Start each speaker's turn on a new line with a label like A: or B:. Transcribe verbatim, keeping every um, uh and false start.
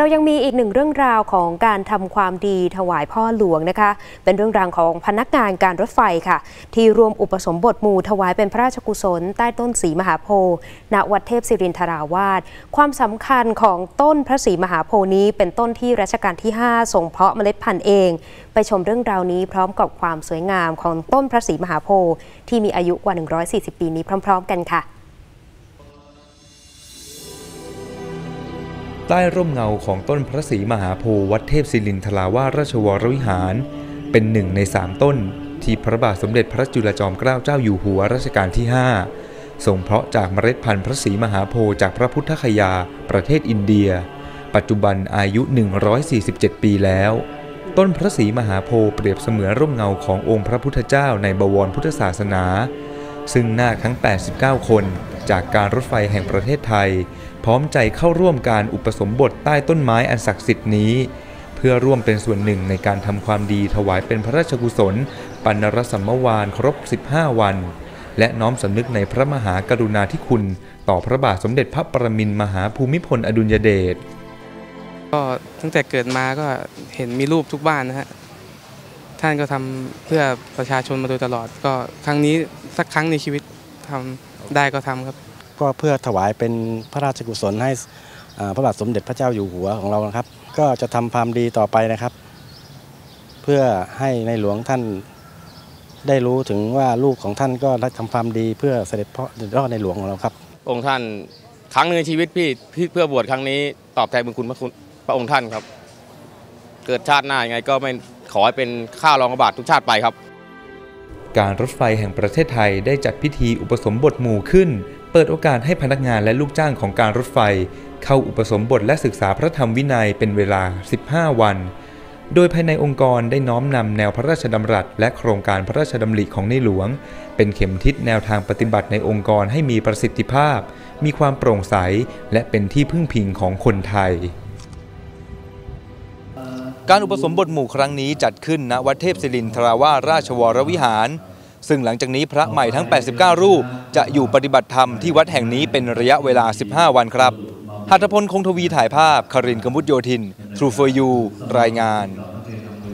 A: ยังมีอีกหนึ่งเรื่องราวของการทำความดีถวายพ่อหลวงนะคะเป็นเรื่องราวของพนักงานการรถไฟค่ะที่รวมอุปสมบทหมู่ถวายเป็นพระราชกุศลใต้ต้นศรีมหาโพธิ์ณวัดเทพศิรินทราวาสความสำคัญของต้นพระศรีมหาโพธิ์นี้เป็นต้นที่รัชกาลที่ห้าทรงเพาะเมล็ดพันธุ์เองไปชมเรื่องราวนี้พร้อมกับความสวยงามของต้นพระศรีมหาโพธิ์ที่มีอายุกว่าหนึ่งร้อยสี่สิบปีนี้พร้อมๆกันค่ะ
B: ใต้ร่มเงาของต้นพระศรีมหาโพธิ์วัดเทพศิรินทราวาสราชวรวิหารเป็นหนึ่งในสามต้นที่พระบาทสมเด็จพระจุลจอมเกล้าเจ้าอยู่หัวรัชกาลที่ห้าทรงเพาะจากเมล็ดพันธุ์พระศรีมหาโพธิ์จากพระพุทธคยาประเทศอินเดียปัจจุบันอายุหนึ่งร้อยสี่สิบเจ็ดปีแล้วต้นพระศรีมหาโพธิ์เปรียบเสมือนร่มเงาขององค์พระพุทธเจ้าในบวรพุทธศาสนาซึ่งนาคทั้งแปดสิบเก้าคนจากการรถไฟแห่งประเทศไทยพร้อมใจเข้าร่วมการอุปสมบทใต้ต้นไม้อันศักดิ์สิทธิ์นี้เพื่อร่วมเป็นส่วนหนึ่งในการทำความดีถวายเป็นพระราชกุศลปัณณรสัมมวานครบสิบห้าวันและน้อมสำนึกในพระมหากรุณาธิคุณต่อพระบาทสมเด็จพระปรมินทรมหาภูมิพลอดุลยเดช
C: ก็ตั้งแต่เกิดมาก็เห็นมีรูปทุกบ้านนะฮะท่านก็ทำเพื่อประชาชนมาโดยตลอดก็ครั้งนี้สักครั้งในชีวิตทำได้ก็ทำครับ
D: ก็เพื่อถวายเป็นพระราชกุศลให้พระบาทสมเด็จพระเจ้าอยู่หัวของเรานะครับก็จะทำความดีต่อไปนะครับเพื่อให้ในหลวงท่านได้รู้ถึงว่าลูกของท่านก็ได้ทำความดีเพื่อเสด็จพ่อเด็จพ่อในหลวงของเราครับ
E: องค์ท่านครั้งหนึ่งในชีวิตพี่เพื่อบวชครั้งนี้ตอบแทนบุญคุณพระคุณพระองค์ท่านครับเกิดชาติหน้ายังไงก็ไม่ขอให้เป็นข้ารองพระบาททุกชาติไปครับ
B: การรถไฟแห่งประเทศไทยได้จัดพิธีอุปสมบทหมู่ขึ้นเปิดโอกาสให้พนักงานและลูกจ้างของการรถไฟเข้าอุปสมบทและศึกษาพระธรรมวินัยเป็นเวลาสิบห้าวันโดยภายในองค์กรได้น้อมนำแนวพระราชดำรัสและโครงการพระราชดำริของในหลวงเป็นเข็มทิศแนวทางปฏิบัติในองค์กรให้มีประสิทธิภาพมีความโปร่งใสและเป็นที่พึ่งพิงของคนไทยการอุปสมบทหมู่ครั้งนี้จัดขึ้นณวัดเทพศิรินทราวาสราชวรวิหารซึ่งหลังจากนี้พระใหม่ทั้งแปดสิบเก้ารูปจะอยู่ปฏิบัติธรรมที่วัดแห่งนี้เป็นระยะเวลาสิบห้าวันครับหัตถพลคงทวีถ่ายภาพครินทร์ กมุษโยธิน True for You รายงาน